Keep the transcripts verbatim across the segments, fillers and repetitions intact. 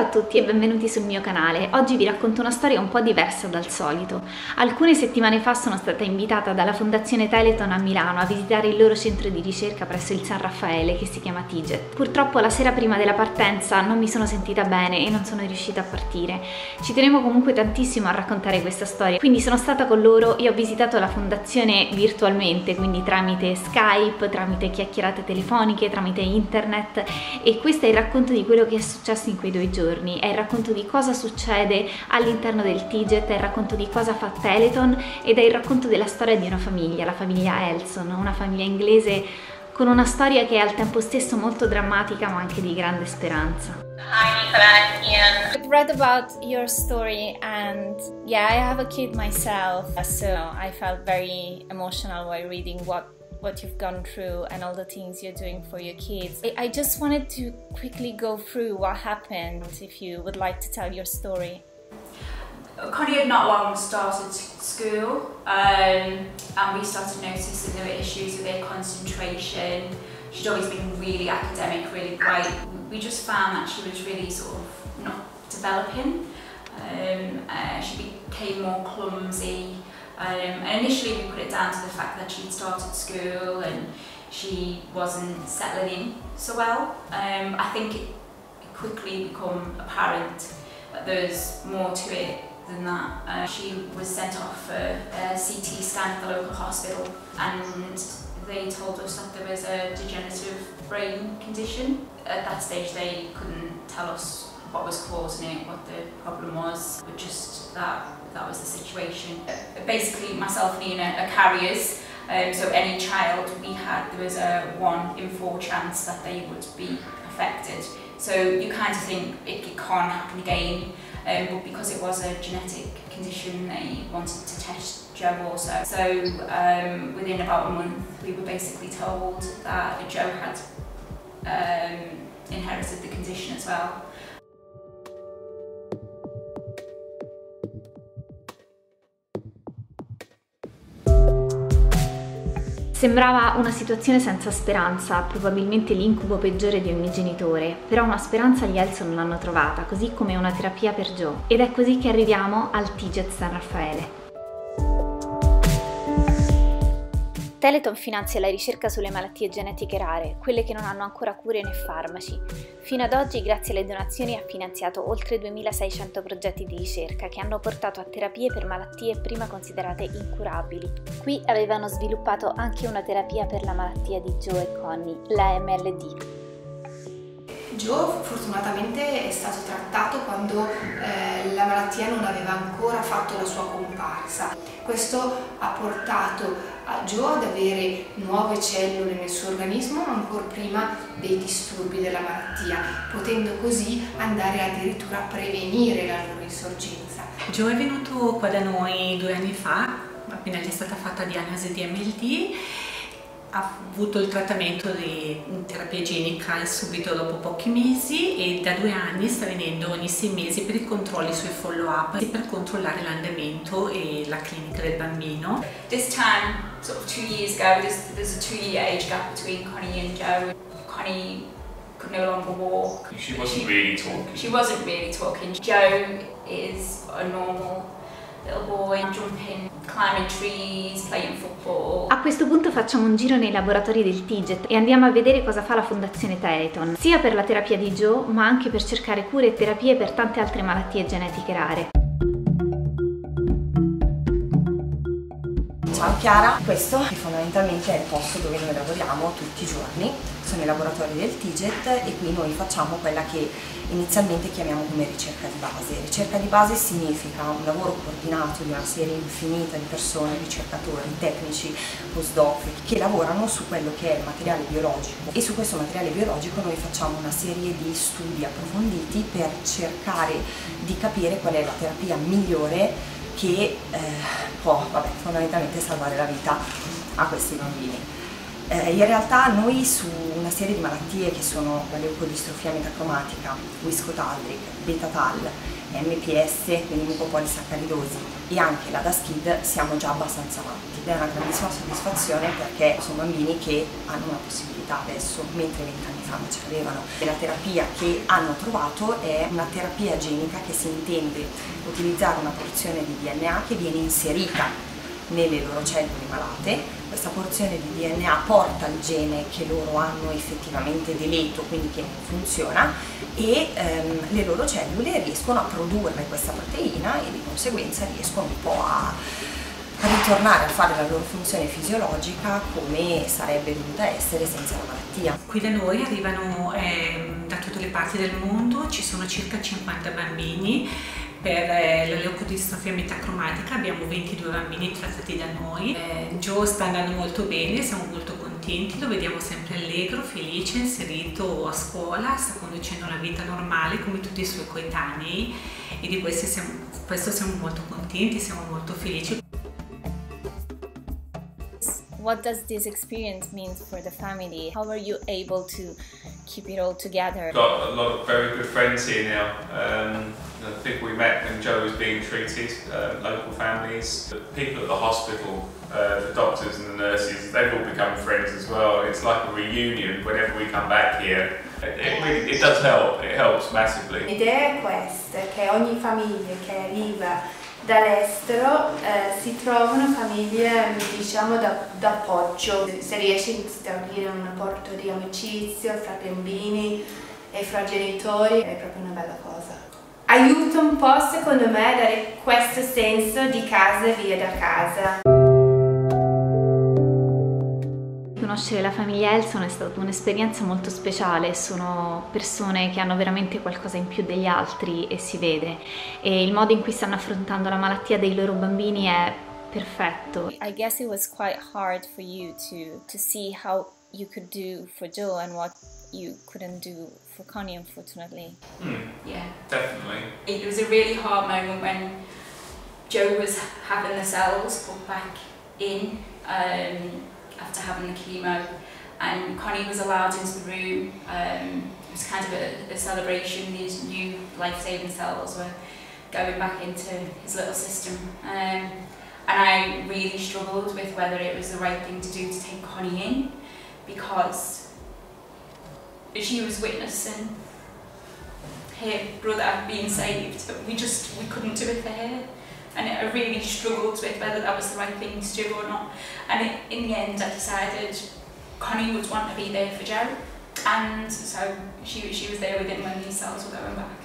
a tutti e benvenuti sul mio canale. Oggi vi racconto una storia un po' diversa dal solito. Alcune settimane fa sono stata invitata dalla Fondazione Teleton a Milano a visitare il loro centro di ricerca presso il San Raffaele, che si chiama TIGET. Purtroppo la sera prima della partenza non mi sono sentita bene e non sono riuscita a partire. Ci tenevo comunque tantissimo a raccontare questa storia, quindi sono stata con loro e ho visitato la fondazione virtualmente, quindi tramite Skype, tramite chiacchierate telefoniche, tramite internet, e questo è il racconto di quello che è successo in quei due giorni, è il racconto di cosa succede all'interno del TIGET, è il racconto di cosa fa Teleton ed è il racconto della storia di una famiglia, la famiglia Elson, una famiglia inglese con una storia che è al tempo stesso molto drammatica ma anche di grande speranza. Hi Nicola, Ian. I read about your story and yeah, I have a kid myself, so I felt very emotional while reading what what you've gone through and all the things you're doing for your kids. I just wanted to quickly go through what happened, if you would like to tell your story. Connie had not long started school um, and we started noticing there were issues with her concentration. She'd always been really academic, really bright. We just found that she was really sort of not developing. Um, uh, she became more clumsy. Um, and initially we put it down to the fact that she'd started school and she wasn't settling in so well. Um, I think it, it quickly became apparent that there's more to it than that. Uh, she was sent off for a C T scan at the local hospital and they told us that there was a degenerative brain condition. At that stage they couldn't tell us what was causing it, what the problem was, but just that that was the situation. Basically myself and Ian are carriers, um, so any child we had, there was a one in four chance that they would be affected. So you kind of think it, it can't happen again, um, but because it was a genetic condition they wanted to test Joe also. So um, within about a month we were basically told that Joe had um, inherited the condition as well. Sembrava una situazione senza speranza, probabilmente l'incubo peggiore di ogni genitore, però una speranza gli Elson l'hanno trovata, così come una terapia per Joe. Ed è così che arriviamo al TIGET San Raffaele. Teleton finanzia la ricerca sulle malattie genetiche rare, quelle che non hanno ancora cure né farmaci. Fino ad oggi, grazie alle donazioni, ha finanziato oltre duemilaseicento progetti di ricerca che hanno portato a terapie per malattie prima considerate incurabili. Qui avevano sviluppato anche una terapia per la malattia di Joe e Connie, la M L D. Joe fortunatamente è stato trattato quando eh, la malattia non aveva ancora fatto la sua comparsa. Questo ha portato a Joe ad avere nuove cellule nel suo organismo ancora prima dei disturbi della malattia, potendo così andare addirittura a prevenire la loro insorgenza. Joe è venuto qua da noi due anni fa, appena gli è stata fatta diagnosi di M L D. Ha avuto il trattamento di terapia genica subito dopo pochi mesi e da due anni sta venendo ogni sei mesi per i controlli sui follow-up per controllare l'andamento e la clinica del bambino. This time, sort of two years ago, there's, there's a two-year age gap between Connie and Joe. Connie could no longer walk. She wasn't she, really talking. She wasn't really talking. Joe is a normal little boy, jumping, climbing trees, playing football. A questo punto facciamo un giro nei laboratori del TIGET e andiamo a vedere cosa fa la Fondazione Teleton, sia per la terapia di Joe, ma anche per cercare cure e terapie per tante altre malattie genetiche rare. Ciao Chiara, questo fondamentalmente è il posto dove noi lavoriamo tutti i giorni, sono i laboratori del TIGET e qui noi facciamo quella che inizialmente chiamiamo come ricerca di base. Ricerca di base significa un lavoro coordinato di una serie infinita di persone, ricercatori, tecnici, postdoc, che lavorano su quello che è il materiale biologico e su questo materiale biologico noi facciamo una serie di studi approfonditi per cercare di capire qual è la terapia migliore che eh, può vabbè, fondamentalmente salvare la vita a questi bambini. Eh, in realtà noi su una serie di malattie che sono la leucodistrofia metacromatica, Wiskott-Aldrich, beta-tal, M P S, quindi mucopolisaccharidosi, e anche la D A S K I D, siamo già abbastanza avanti ed è una grandissima soddisfazione perché sono bambini che hanno una possibilità adesso, mentre vent'anni fa non ce l'avevano. E la terapia che hanno trovato è una terapia genica che si intende utilizzare una porzione di D N A che viene inserita nelle loro cellule malate. Questa porzione di D N A porta il gene che loro hanno effettivamente deleto, quindi che non funziona, e ehm, le loro cellule riescono a produrre questa proteina e di conseguenza riescono un po' a, a ritornare a fare la loro funzione fisiologica come sarebbe dovuta essere senza la malattia. Qui da noi arrivano eh, da tutte le parti del mondo, ci sono circa cinquanta bambini. Per eh, la leucodistrofia metacromatica abbiamo ventidue bambini trattati da noi. Eh, Joe sta andando molto bene, siamo molto contenti, lo vediamo sempre allegro, felice, inserito a scuola, sta conducendo una vita normale come tutti i suoi coetanei e di questo siamo, questo siamo molto contenti, siamo molto felici. What does this experience mean for the family? How are you able to keep it all together? Got a lot of very good friends here now. Um, I think we met when Joe was being treated, uh, local families. The people at the hospital, uh, the doctors and the nurses, they've all become friends as well. It's like a reunion whenever we come back here. It, it, really, it does help, it helps massively. L'idea è questa, che ogni famiglia che arriva dall'estero eh, si trovano famiglie, diciamo, d'appoggio. Se riesce a instaurire un rapporto di amicizia fra bambini e fra genitori è proprio una bella cosa. Aiuta un po', secondo me, a dare questo senso di casa via da casa. Conoscere la famiglia Elson è stata un'esperienza molto speciale, sono persone che hanno veramente qualcosa in più degli altri e si vede, e il modo in cui stanno affrontando la malattia dei loro bambini è perfetto. I guess it was quite hard for you to, to see how you could do for Joe and what you couldn't do for Connie, unfortunately. Mm, Yeah. definitely. It was a really hard moment when Joe was having the cells put back in um, after having the chemo, and Connie was allowed into the room. Um, it was kind of a, a celebration. These new life-saving cells were going back into his little system, um, and I really struggled with whether it was the right thing to do to take Connie in, because she was witnessing her brother being saved, but we just we couldn't do it for her. And I really struggled with whether that was the right thing to do or not. And it, in the end, I decided Connie would want to be there for Joe, and so she she was there with him when these cells were going back.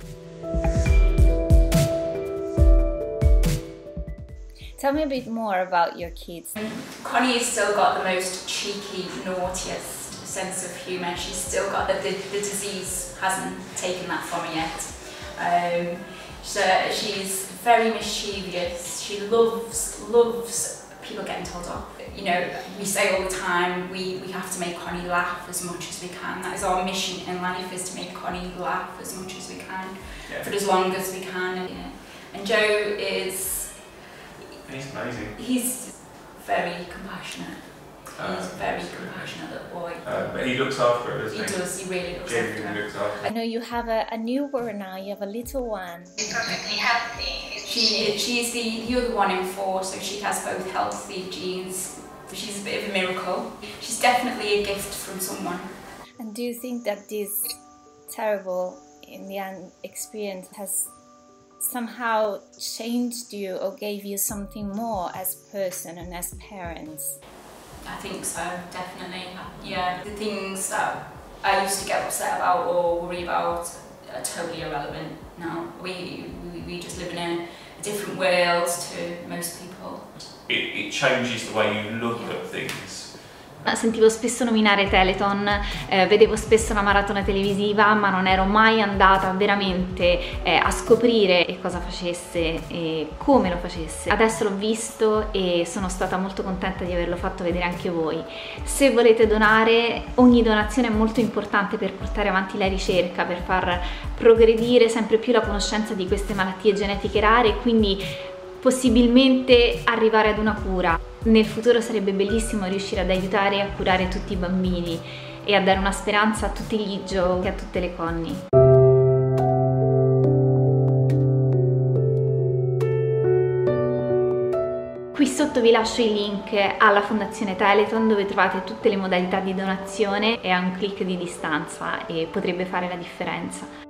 Tell me a bit more about your kids. Connie has still got the most cheeky, naughtiest sense of humour. She's still got the, the, the disease hasn't taken that from her yet. Um, so she's very mischievous. She loves, loves people getting told off. You know, we say all the time, we, we have to make Connie laugh as much as we can. That is our mission in life, is to make Connie laugh as much as we can, yeah. for as long as we can. Yeah. And Joe is... He's amazing. He's very compassionate. Uh, He's a very compassionate little boy. Uh, but he looks after her, doesn't He he? does, he really looks Genuinely after her. looks after her. I know you have a, a newborn now, you have a little one. Perfectly healthy. She, she's the, the other one in four, so she has both healthy genes. She's a bit of a miracle. She's definitely a gift from someone. And do you think that this terrible, in the end, experience has somehow changed you or gave you something more as person and as parents? I think so, definitely. Yeah, the things that I used to get upset about or worry about are totally irrelevant now. We, we, we just live in a different world to most people. It, it changes the way you look at things. Sentivo spesso nominare Telethon, eh, vedevo spesso la maratona televisiva, ma non ero mai andata veramente eh, a scoprire che cosa facesse e come lo facesse. Adesso l'ho visto e sono stata molto contenta di averlo fatto vedere anche voi. Se volete donare, ogni donazione è molto importante per portare avanti la ricerca, per far progredire sempre più la conoscenza di queste malattie genetiche rare e quindi possibilmente arrivare ad una cura. Nel futuro sarebbe bellissimo riuscire ad aiutare e a curare tutti i bambini e a dare una speranza a tutti gli Joe e a tutte le Connie. Qui sotto vi lascio il link alla Fondazione Telethon, dove trovate tutte le modalità di donazione e a un clic di distanza, e potrebbe fare la differenza.